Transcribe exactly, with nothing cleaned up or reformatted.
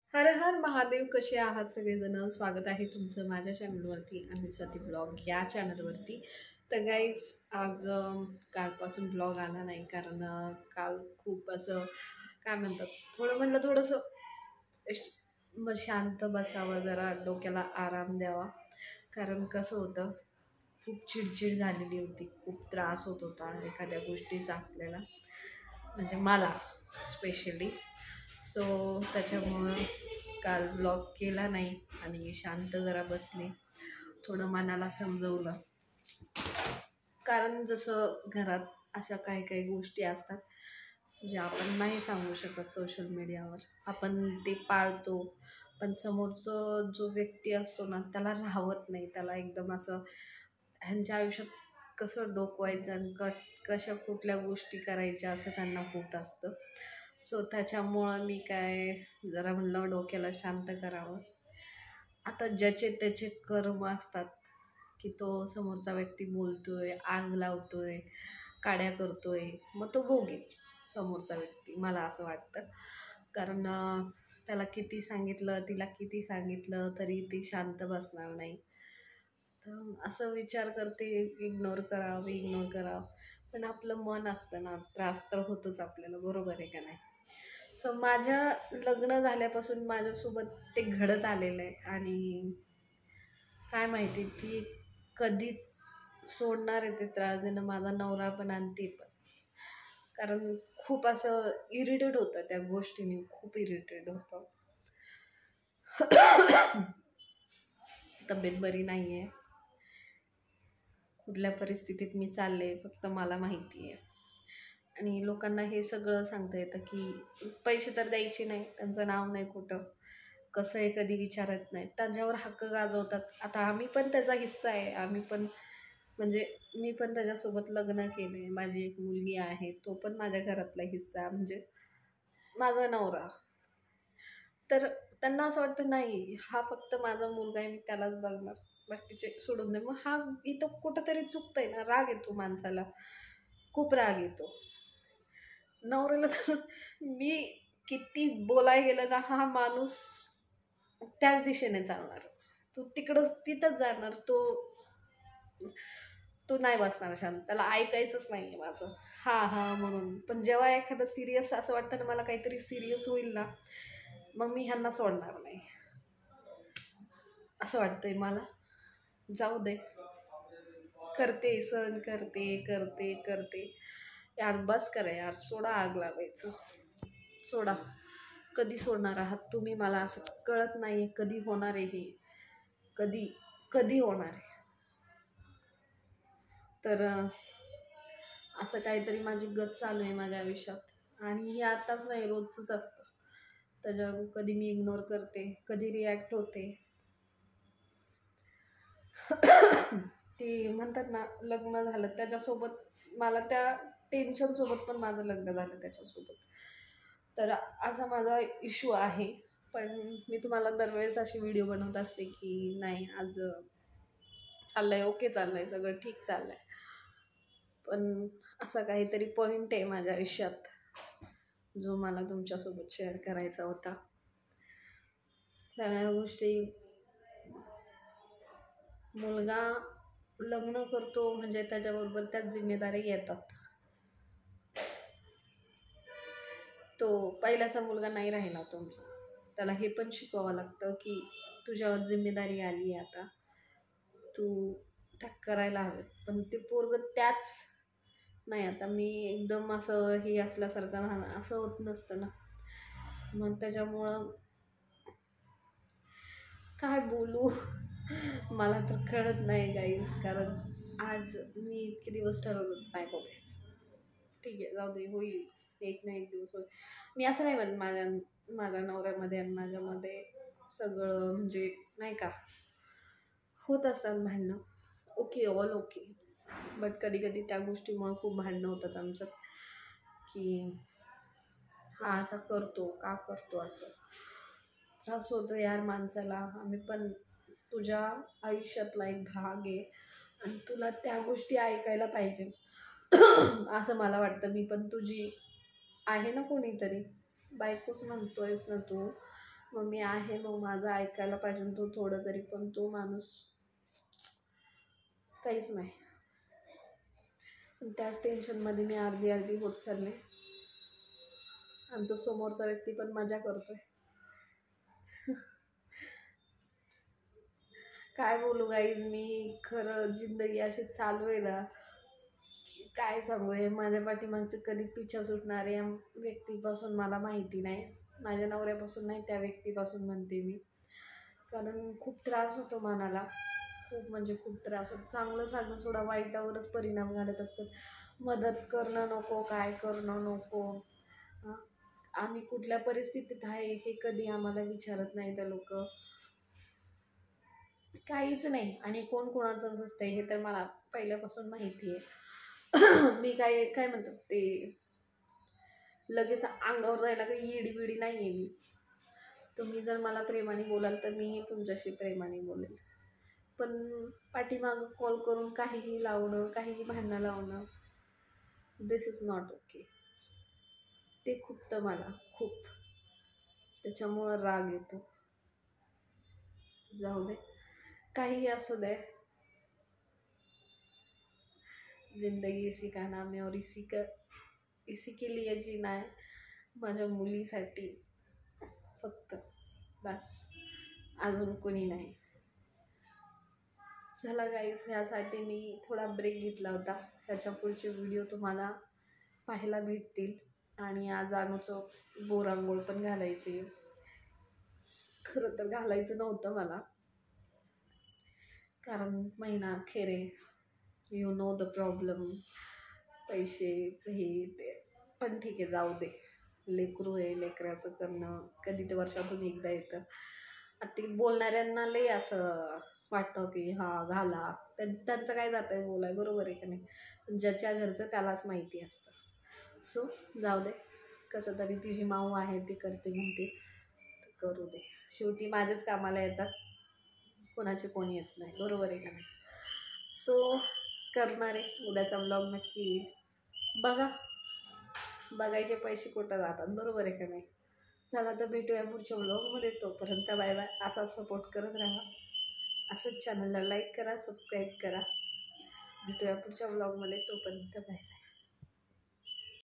हर हर महादेव. कसे आहात सगळेजण? स्वागत आहे तुमचं माझ्या चॅनलवरती आणि स्वाती ब्लॉग या चॅनलवरती. तर गाईज, आज अं, कालपासून ब्लॉग आला नाही कारण अं, काल खूप असं काय म्हणतात, थोडं म्हणलं थोडंसं एश- मग शांत बसावं, जरा डोक्याला आराम द्यावा. कारण कसं होतं, खूप चिडचिड झालेली होती, खूप त्रास होत होता एखाद्या गोष्टीचा आपल्याला, म्हणजे मला स्पेशली. सो त्याच्यामुळं काल ब्लॉग केला नाही आणि शांत जरा बसले, थोडं मनाला समजवलं. कारण जसं घरात अशा काही काही गोष्टी असतात ज्या आपण नाही सांगू शकत सोशल मीडियावर, आपण ते पाळतो, पण समोरचं जो व्यक्ती असतो ना त्याला राहवत नाही, त्याला एकदम असं ह्यांच्या आयुष्यात कसं डोकवायचं आणि क कशा कुठल्या गोष्टी करायच्या असं त्यांना होत असतं. सो त्याच्यामुळं मी काय, जरा म्हणलं डोक्याला शांत करावं. आता ज्याचे त्याचे कर्म असतात, की तो समोरचा व्यक्ती बोलतोय, आग लावतोय, काड्या करतोय, मग तो भोगेल समोरचा व्यक्ती, मला असं वाटतं. कारण अं, त्याला किती सांगितलं, तिला किती सांगितलं तरी ती शांत बसणार नाही. तर असं विचार करते, इग्नोर करावं इग्नोर करावं. पण आपलं मन असतं ना, त्रास तर होतोच आपल्याला, बरोबर आहे का नाही? सो माझ्या लग्न झाल्यापासून माझ्यासोबत ते घडत आलेलं आहे आणि काय माहिती ती कधी सोडणार आहे ते त्रास देणं, माझा नवरा पण आणि ते पण. कारण खूप असं इरिटेट होतं त्या गोष्टीने, खूप इरिटेट होतं. तब्येत बरी नाही आहे, कुठल्या परिस्थितीत मी चालले फक्त मला माहिती आहे. आणि लोकांना हे सगळं सांगता येतं की पैसे तर द्यायचे नाही, त्यांचं नाव नाही कुठं, कसं आहे कधी विचारत नाही, त्यांच्यावर हक्क गाजवतात. आता आम्ही पण त्याचा हिस्सा आहे, आम्ही पण म्हणजे मी पण त्याच्यासोबत लग्न केले, माझी एक मुलगी आहे, तो पण माझ्या घरातला हिस्सा, म्हणजे माझा नवरा. तर त्यांना असं वाटतं नाही, हा फक्त माझा मुलगा आहे, मी त्यालाच बघणार, बाकीचे सोडून दे. मग हा इथं कुठंतरी चुकतंय ना, राग येतो माणसाला, खूप राग येतो नवऱ्याला. तर मी किती बोलाय गेलं ना, हा माणूस त्याच दिशेने चालणार, तो तिकडंच तिथंच जाणार, तो तो नाही बसणार शांत, त्याला ऐकायचंच नाहीये माझं. हा हा म्हणून. पण जेव्हा एखादं सिरियस असं वाटतं ना, मला काहीतरी सिरियस होईल ना, मग मी ह्यांना सोडणार नाही, असं वाटतंय मला. जाऊ दे, करते सहन, करते करते करते. यार बस करा यार, सोडा आग लावायचं, सोडा. कधी सोडणार आहात तुम्ही, मला असं कळत नाही कधी होणार आहे हे, कधी कधी होणार आहे. तर अं, असं काहीतरी माझी गत चालू आहे माझ्या आयुष्यात, आणि हे आताच नाही, रोजच असतं. त्याच्या कधी मी इग्नोर करते, कधी रिॲक्ट होते. ती म्हणतात ना, लग्न झालं त्याच्यासोबत, मला त्या टेन्शन सोबत पण माझं लग्न झालं त्याच्यासोबत. तर असा माझा इश्यू आहे. पण मी तुम्हाला दरवेळेस अशी व्हिडिओ बनवत असते की नाही, आज चाललंय ओके, चाललंय सगळं ठीक चाललंय. पण असा काहीतरी पॉइंट आहे माझ्या आयुष्यात जो मला तुमच्यासोबत शेअर करायचा होता. सगळ्या गोष्टी, मुलगा लग्न करतो म्हणजे त्याच्याबरोबर त्याच जिम्मेदारी येतात. तो पहिल्याचा मुलगा नाही राहिला तुमचा, त्याला हे पण शिकवावं लागतं की तुझ्यावर जिम्मेदारी आली आहे आता, तू त्या करायला हवे. पण ते पोरग त्याच नाही, आता मी एकदम असं हे असल्यासारखं राहणं असं होत नसतं ना. मग त्याच्यामुळं काय बोलू, मला तर कळत नाही गाईज. कारण आज मी इतके दिवस ठरवलं नाही बोलायचं, ठीक आहे जाऊ दे, होईल एक ना एक दिवस होईल. मी असं नाही म्हणत माझ्या माझ्या नवऱ्यामध्ये आणि माझ्यामध्ये सगळं म्हणजे नाही का, होत असतात भांडणं, ओके, ऑल ओके. बट कधी कधी त्या गोष्टीमुळे खूप भांडणं होतात आमच्यात, की हा असा करतो का, करतो असं. त्रास होतो यार माणसाला. आम्ही पण तुझ्या आयुष्यातला एक भाग आहे आणि तुला त्या गोष्टी ऐकायला पाहिजे. असं मला वाटतं. मी पण तुझी आहे ना कोणीतरी, बायकोच म्हणतोयस ना तू, मग मी आहे, मग माझं ऐकायला पाहिजे तो थोडं तरी, पण तो माणूस काहीच नाही. त्याच टेन्शनमध्ये मी अर्धी अर्धी होत चालले, आणि तो समोरचा व्यक्ती पण मजा करतोय. काय बोलू गाईज, मी खरं जिंदगी अशी चालू आहे ना, काय सांगू. हे माझ्या पाठीमागचं कधी पिछा सुटणार या व्यक्तीपासून मला माहिती नाही. माझ्या नवऱ्यापासून नाही, त्या व्यक्तीपासून म्हणते मी. कारण खूप त्रास होतो मनाला, खूप म्हणजे खूप त्रास होतो. चांगलं सांगणं सोडा, वाईटावरच परिणाम घालत असतात. मदत करणं नको, काय करणं नको, आम्ही कुठल्या परिस्थितीत आहे हे कधी आम्हाला विचारत नाही त्या लोक, काहीच नाही. आणि कोण कोणाचं असतं हे तर मला पहिल्यापासून माहिती आहे. मी काय काय म्हणतात ते, लगेच अंगावर जायला काही येडी बिडी नाही आहे मी. तुम्ही जर मला प्रेमाने बोलाल तर मीही तुमच्याशी प्रेमाने बोलेल, पण पाठीमागं कॉल करून काहीही लावणं, काहीही भांडणं लावणं, दिस इज नॉट ओके. ते खुपतं मला खूप, त्याच्यामुळं राग येतो. जाऊ दे, काहीही असू दे. जिंदगी इसी का नाम है और इसी का इसी के लिए जीना है, माझ्या मुलीसाठी फक्त, बस, अजून कोणी नाही. चला गाईज, ह्यासाठी मी थोडा ब्रेक घेतला होता. ह्याच्या पुढचे व्हिडिओ तुम्हाला पाहायला भेटतील. आणि आज अनुचं बोरांगोळ पण घालायची. खरं तर घालायचं नव्हतं मला, कारण महिना अखेर आहे, यू नो द प्रॉब्लेम, पैसे हे ते, पण ठीक आहे, जाऊ दे. लेकरू आहे, लेकराचं करणं कधी ते वर्षातून एकदा येतं. आता ते बोलणाऱ्यांना लई असं वाटतं की हा घाला, त्यांचं काय जातं आहे बोलाय, बरोबर आहे का नाही. ज्याच्या घरचं त्यालाच माहिती असतं. सो जाऊ दे, कसं तरी तिची माऊ आहे ती करते म्हणते, करू दे. शेवटी माझ्याच कामाला येतात, कोणाचे कोणी येत नाही, बरोबर आहे का नाही. सो करणार आहे, उद्याचा ब्लॉग नक्की येईल. बघा, बघायचे पैसे कुठं जातात, बरोबर आहे का नाही. चला तर भेटूया पुढच्या ब्लॉगमध्ये. तोपर्यंत बाय बाय. असा सपोर्ट करत राहा, असंच चॅनलला लाईक करा, सबस्क्राईब करा. भेटूया पुढच्या ब्लॉगमध्ये. तोपर्यंत बाय बाय.